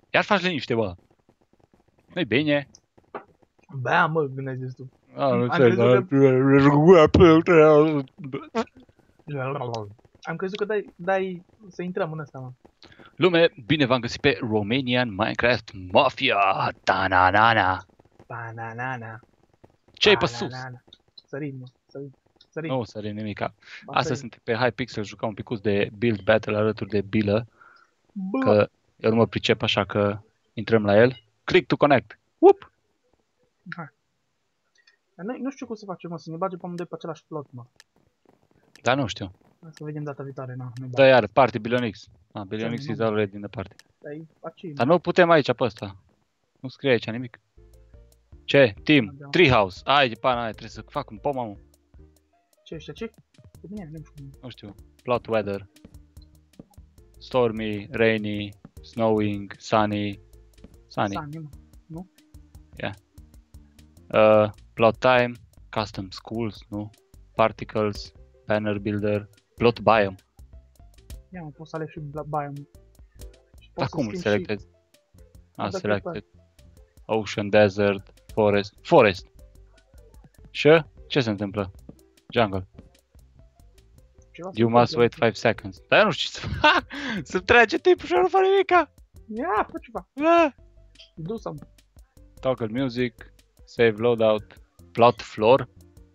Iar faci liniște, bă. Nu-i bine. Bea, mă, gândești tu. Nu Am știu, crezut dar... Am crezut că dai să intrăm în ăsta, mă. Lume, bine v-am găsit pe Romanian Minecraft Mafia. Ta-na-na-na. Bananana. Ce-ai pe sus? Sărim, mă. Sărim. Nu sărim nimica. Astăzi suntem pe Hypixel, jucăm un picuț de Build Battle alături de Bilă. Că eu nu mă pricep, așa că intrăm la el. Click to connect. Whoop! Hai. Noi nu știu cum să facem, mă, să ne bage pe amândoi pe același plot, mă. Dar nu știu. Hai să vedem data viitoare, na. Da, iar, party Billionix. Billionix is already in the party. Dar nu putem aici pe ăsta. Nu scrie aici nimic. Ce? Team? Treehouse. Ai, de pana aia, trebuie să fac un pom, mă. Ce ăștia, ce? Cu mine, nu știu. Nu știu. Plot weather. Stormy, rainy, snowing, sunny. Sunny, mă. Nu? Yeah. Plot time, custom schools, nu? Particles, banner builder, plot biome. Ia mă, poți să alegi și biome. Dar cum îl selectezi? Selected. Ocean, desert, forest. Forest. Și? Ce se întâmplă? Jungle. You must wait 5 seconds. Dar eu nu știu ce să fac. Să-mi trece timpul și eu nu fac nimica. Ia, fă ceva. Do something. Toggle music. Save loadout. Plot floor.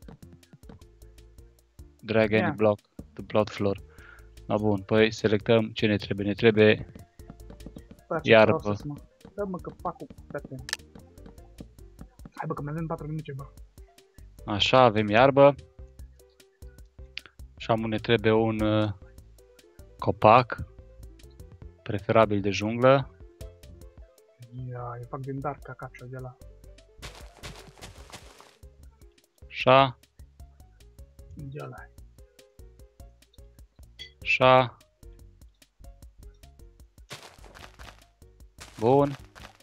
Drag any block to plot floor. Bun, păi selectăm ce ne trebuie. Ne trebuie iarbă. Dă-mă că fac cu frate. Hai bă, că mai avem 4 minute, bă. Așa, avem iarbă. Și ne trebuie un copac. Preferabil de junglă. Ia, eu fac din dark cacacio de la. Așa. De la. Așa. Bun.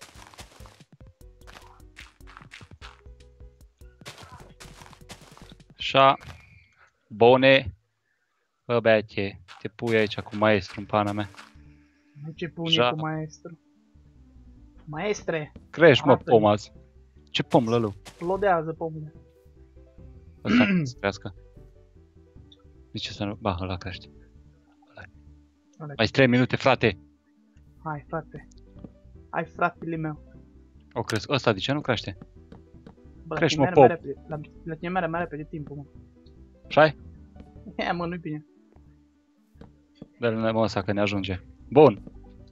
Așa. Bune. Bă, beache, te pui aici cu maestru în pana mea. Nu ce pune cu maestru. Maestre! Crești, mă, pom azi. Ce pom, lălu? Plodează pomul. Ăsta să crească. De ce să nu? Ba, ăla crește. Mai 3 minute, frate. Hai, frate. Hai, fratele meu. O cresc. Ăsta de ce nu crește? Bă, crești, mă, pom. La tine mere mai repede timpul, mă. Și-ai? Ia, mă, nu-i bine. Dă-l mă ăsta că ne ajunge. Bun.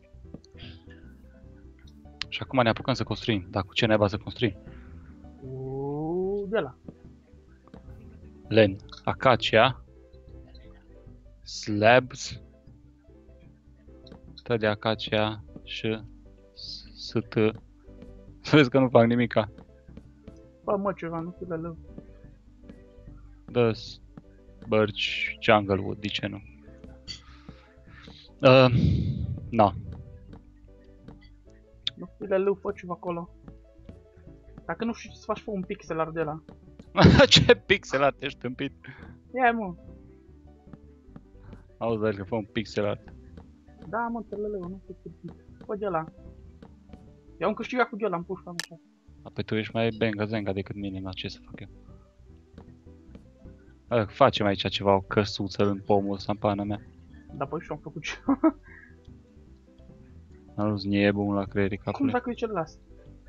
Și acum ne apucăm să construim. Dar cu ce naiba să construim? De la. Len. Acacia. Slabs. Tă de acacia și ST. Să vezi că nu fac nimica. Bă, mă, ceva, nu fi lălău. Dă-s birch jungle wood, de ce nu? No. Nu fi lălău, fă ceva acolo. Dacă nu știi să faci, fă un pixel art de la. Ce pixel art, ești tâmpit? Ia, mă. Auzi, dar că fă un pixel art. Da, mă, lălău, nu fi tâmpit. Fă de la. Eu am câștigat cu de la, am pus cam așa. Apoi tu ești mai benga-zenga decât mine, la ce să fac eu? Facem aici ceva, o căsuță în pomul ăsta, în pana mea. Da, păi și-am făcut ceva. Nu-ți nebun la creierii capului. Cum dacă e celălalt?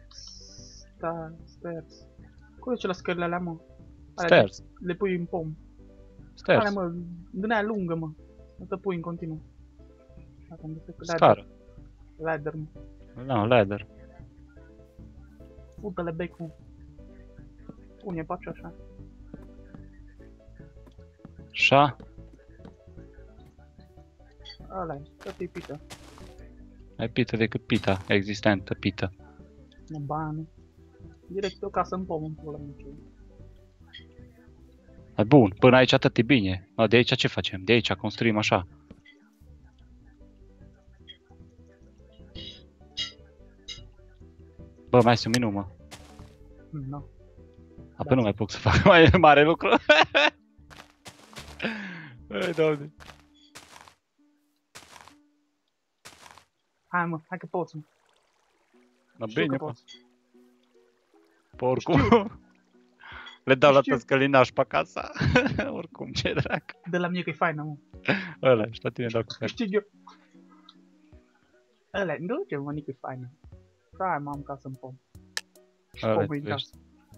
Stairs. Cum e celălalt scările alea, mă? Stairs. Le pui în pom. Stairs. Alea, mă, din aia lungă, mă. Nu te pui în continuu. Scară. Ladder, mă. Nu, ladder. Fută-le becul. Pune pace așa. Așa. Ăla-i, tot-i pită. Mai pită decât pita, existentă pită. Nu, bani. Direct o casă în pom, în pula mea. Mai bun, până aici atât e bine. De aici ce facem? De aici construim așa. Bă, mai este un minut, mă. Nu. Apoi nu mai pot să fac mai mare lucru. Ai, Doamne. Hai, mă, hai că poți, mă. Mă Știu bine, că mă. poți. Pe oricum. Le dau la toți călinași pe casa. Oricum, ce drac. De la mine că e faină, mă. Ăla, și la tine dau cu Câștig eu. Ăla, nu ce mă, nici e faină. Hai, m-am casă în pom. Și Ăla, pomul în tu casă.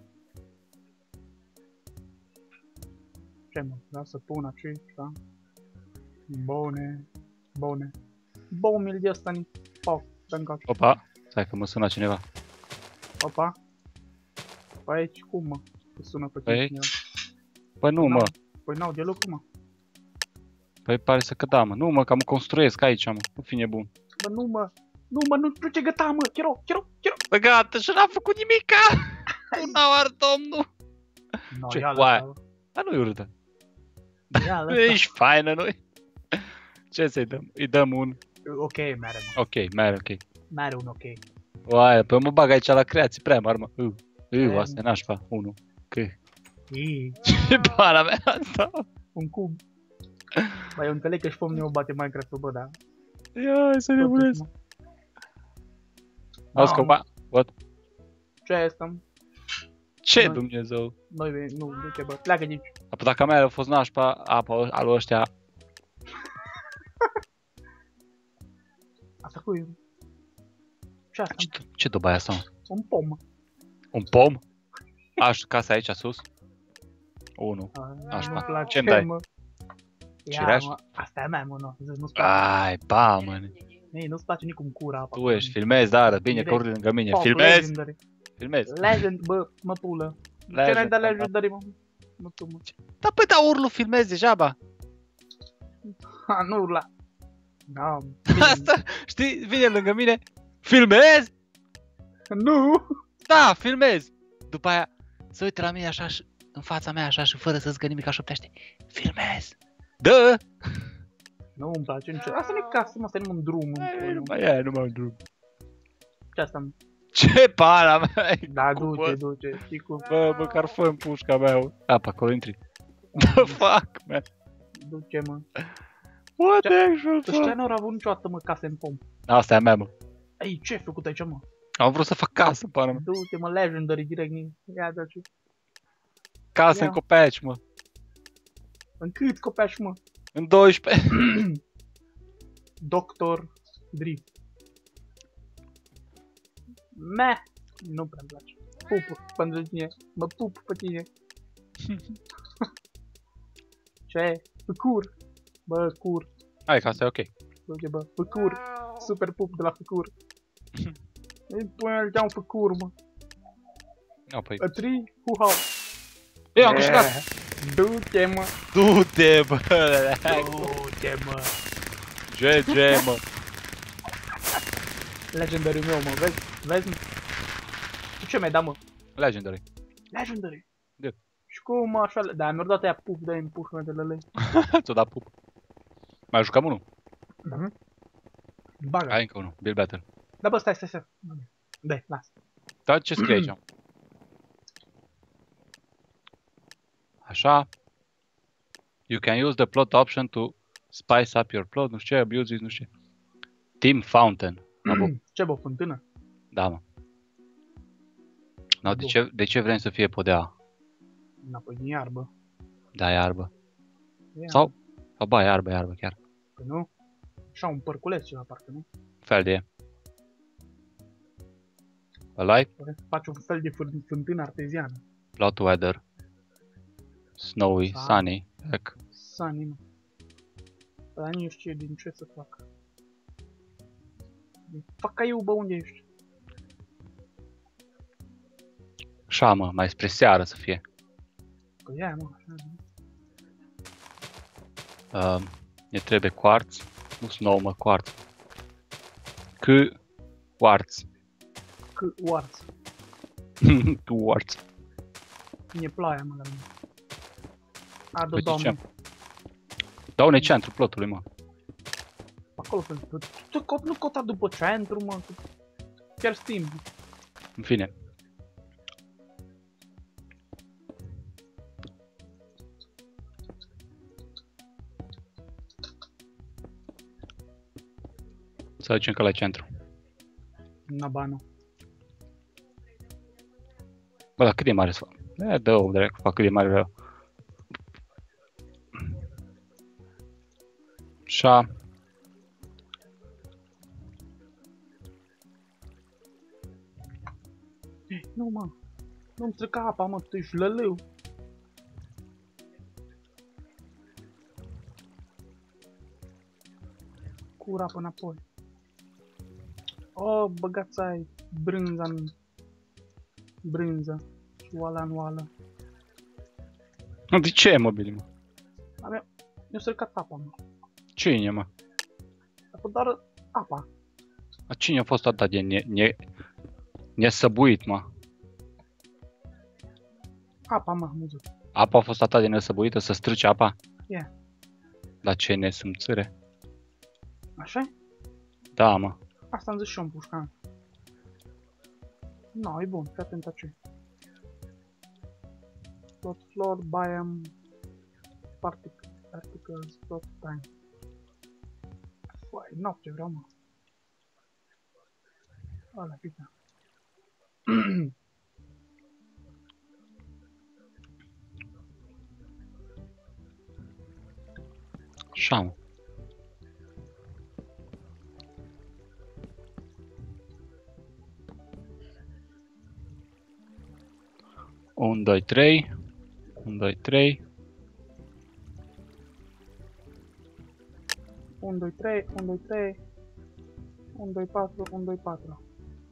Ce mă, vreau să pun aceștia. Bune. Bune. 2000 de ăsta ni. Pau, dă-mi casă. Opa, stai că mă sună cineva. Opa. Păi aici cum, mă? Că sună pe Păi cineva. Păi nu, mă. Păi n-au de lucru, mă. Păi pare să căda, mă. Nu, mă, că mă construiesc aici, mă. Nu fi nebun. Bă, nu, mă. Nu, mă, nu ce găta, mă. Chiro. Bă, gata, și n-am făcut nimica! Nu n-au ars, domnul! No, Ce? ia Oaie. lăsa, Dar nu-i urâtă. ia lăsa. Ești faină, nu-i? Ce să-i dăm? Îi dăm un... Ok, mere, mă. Ok, mere, ok. Mere un ok. Oaie, păi mă bag aici la creații prea mari, mă. Prea, Asta e nașpa. 1. Ii, Ce pana mea asta? un cub. Bă, eu înțeleg că și pe mine o bate Minecraft-ul, bă, da. Ia, hai să nebunesc. Auzi că, what? Ce e asta? Ce, Noi- Dumnezeu? Noi, nu, duce, bă, pleacă de aici. Apoi dacă mea a fost nașpa, apa al ăștia... Asta cu ce asta? Ce doba e asta, mă? Un pom. Un pom? Casa aici sus? 1. Așa, Nu-mi place, ce-mi dai? mă. Ia, Cireaș? mă, asta e a mea, mă, nu. Zici, nu-ți place. Ai, ba, mă. Ei, nu-ți place nici cum cura apa. Tu ești, filmezi, da, arăt bine, că urli lângă mine. Pop, Filmezi! Legendary. Filmezi. Legend, bă, mă pulă. Ce n-ai de Legendary, mă? Nu tu, mă. Da, păi, da, urlu, filmezi degeaba. Ha, nu urla. Da, Asta, știi, vine lângă mine. Filmezi? nu! Da, filmezi. După aia, se uită la mine așa și, în fața mea așa și fără să zică nimic, șoptește. Filmezi. Da! Nu îmi place nici. Asta nu e casă, mă, asta e numai un drum. Nu mai e, nu mai un drum. Ce asta? Ce pana mea? Da, Cum, duce, bă? duce. Știi cum? Bă, măcar fă în pușca mea. A, pe acolo intri. The fuck, man. Duce, mă. What the actual Ăștia fuck? n-au avut niciodată, mă, case în pom. Asta e a mea, mă. Ei, ce ai făcut aici, mă? Am vrut să fac casă, pana mea. Du-te, mă, Legendary, direct. Ia, da, ce? Casă Ia. în copaci, mă. În cât copiaș, mă? În 12. Doctor Drift. Meh. Nu prea-mi place. Pup pentru tine. Mă pup pe tine. Ce? Făcur. Bă, cur. Hai că asta e ok. Du-te, bă, făcur. Super pup de la făcur. Îi pune-l de-a un făcur, mă. A, păi. A tree who help. Eu am câștigat. Du-te, mă. Du-te, bă. Du-te, mă. GG, mă. Legendary meu, mă, vezi? Vezi? Tu ce mi-ai dat, mă? Legendary. Legendary. Da. Și cum așa, da, mi-au dat aia pup, dă-i în pușul de lele. Ți-o dat pup. Mai jucam unul? Baga. Hai încă unul. Build Battle. Da, bă, stai. Dai, las. Da, ce scrie aici? Așa. You can use the plot option to spice up your plot. Nu știu ce, abuse it, nu știu ce. Team Fountain. Ce, bă, fântână? Da, mă. No, Bun. de ce vrem să fie podea? Înapoi din iarbă. Da, iarbă. Ia. Sau ba, iarbă chiar. Păi nu? Așa un părculeț ceva, parcă, nu? Fel de e. Ăla-i Faci un fel de fântână arteziană. plot weather. Snowy, sunny. Heck. Sunny, mă. Dar nu știu din ce să fac. Fac ca eu, bă, unde ești? Așa, mă, mai spre seară să fie. Că ia, mă, așa. Ne trebuie quartz. Nu snow, mă, quartz. Quartz. Quartz. Quartz. E ploaia, mă, la mine. Adu, Uite doamne. ce? Dau-ne centrul plotului, mă. Acolo, tu nu cota după centru, mă. Chiar Steam. În fine. Să zicem că la centru. Na, ba, nu. Bă, dar cât de mare să fac? Dă-o, dracu, fac cât de mare vreau. Așa. Nu, mă. Nu-mi strica apa, mă, tu ești lălău. Cura până apoi. Oh, băgați ai brânza în brânză. Și oala în oală. De ce, mă, Billy, mă? Mi-a stricat apa, mă. Cine, mă? A fost doar apa. A cine a fost atât de nesăbuit, mă? Apa, mă, muză. Apa a fost atât de nesăbuită să strice apa? Yeah. Dar ce nesâmțire? Așa-i? Da, mă. Asta am zis și eu în pușca. No, e bun, fii atent la ce. Plot floor, biome, particles, plot time. Foai, noapte vreau, mă. Ăla, pita. Așa, mă. Un, doi, trei. 1, 2, 3. 1, 2, 3, 1, 2, 3. 1, 2, 4, 1, 2, 4.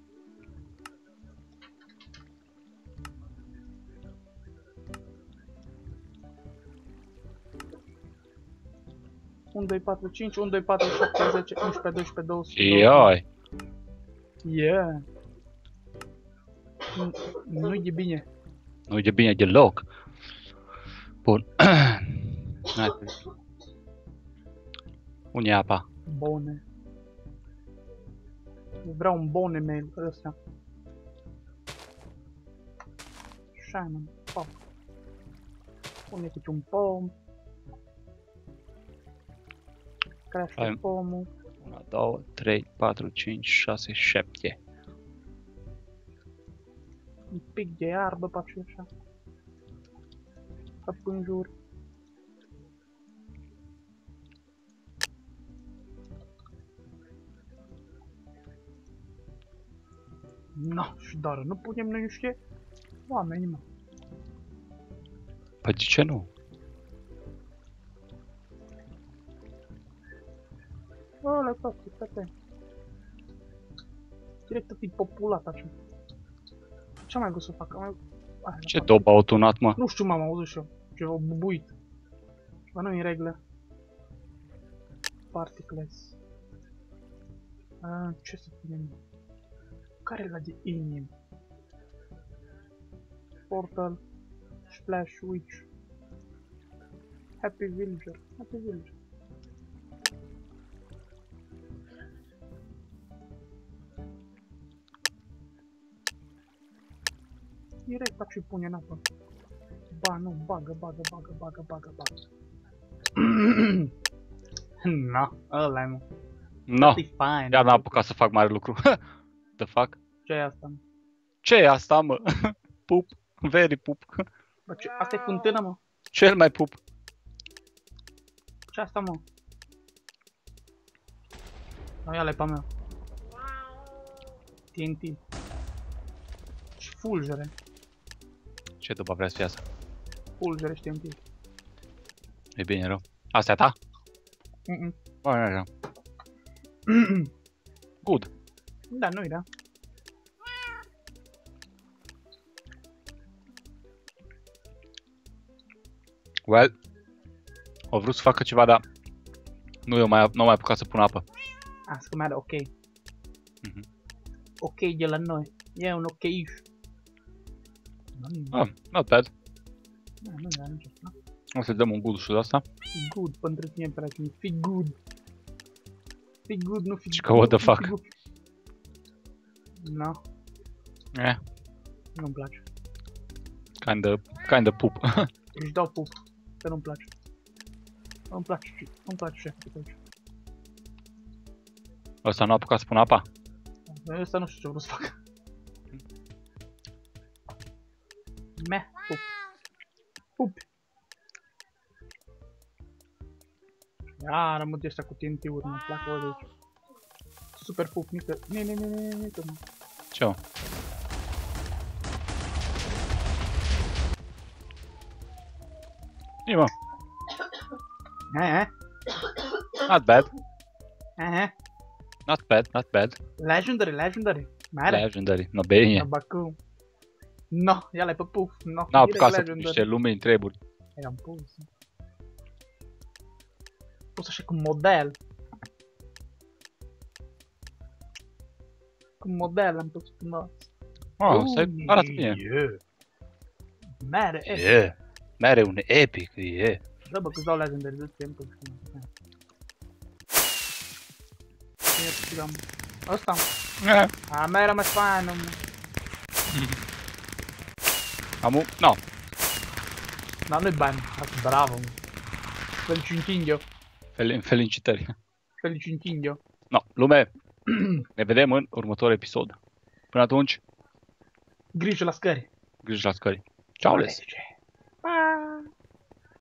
Un, 2, 4, 5, 1, 2, 4, 7, 10, 11, 12, 12. Ioi. Yeah. Nu-i de bine. Nu e bine deloc. Bun. Unde e apa? Bone. Vreau un bone mail ăsta. Shaman, pop. Pune câte un pom. Crește pomul. 1, 2, 3, 4, 5, 6, 7. Un pic de iarbă pe așa. Ca în jur. No, și doar nu punem noi niște oameni, mă. Păi de ce nu? Ăla toate, toate. Direct fi populat așa. Ce mai găsit să fac? Ce dob au tunat, mă? Nu știu, m-am auzit și eu. Ceva bubuit. Ceva nu-i în regulă. Particles. Ce să punem? Care e la de inim? Portal. Splash Witch. Happy Villager. Happy Villager. Direct așa-i pune în apă. Ba, nu, bagă. No, ăla-i, mă. No, E fine. iar n-am apucat să fac mare lucru. The fuck? Ce e asta, mă? Ce e asta, mă? Pup. Very pup. Bă, ce? Asta e fântână, mă? Cel mai pup. Ce asta, mă? No, ia-le pe mea. TNT. Și fulgere. Ce după vrea să fie asta? Fulgere și TNT. E bine rău. Asta e ta? Bă, așa. Good. Da, nu-i, da. Well. Au vrut să facă ceva, dar nu mai apucat să pun apă. Asta că mai ok. Ok de la noi. E un ok-iș. Not bad. Da, nu e nici asta. O să dăm un good și de asta. Good pentru tine, prieteni. Fii good. Fii good, nu fii Și că what the fuck. No. Nu-mi place. Kinda pup. Își dau pup. Că nu-mi place. Nu-mi place ce fac aici. Ăsta nu a apucat să pună apa? Ăsta nu știu ce vreau să fac. Pup. Pup. Iar mă ăștia cu TNT-uri, mă plac o de aici. Super pup, mică. Mică, mă. Ce-o? Ii, mă. Not bad. Not bad, not bad. Legendary. Mare? Legendary, no bine. Tabacu. No, ia l-ai pe puf. No, N-au apucat să pun niște lumini treburi. I-am pus. Pus așa cu model. Cu model am pus frumos. Oh, arată bine. Mare, Yeah. Mere un epic, yeah. Da, bă, că-ți dau legendary de timp. Ăsta. A mea era mai faină, mă. Amu, no. Dar nu-i bani, asta bravo, mă. Felicitări. Felicitări. Felicitări. No, lume, ne vedem în următorul episod. Până atunci, Grijă la scări. grijă la scări. Ciao, les! Pa!